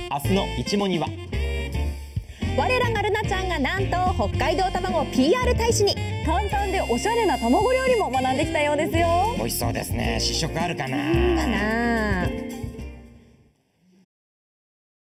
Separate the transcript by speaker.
Speaker 1: 明日の一問には、
Speaker 2: 我らがルナちゃんがなんと北海道卵 PR 大使に。簡単でおしゃれな卵料理も学んできたようですよ。
Speaker 1: 美味しそうですね。試食あるかな。
Speaker 2: かな。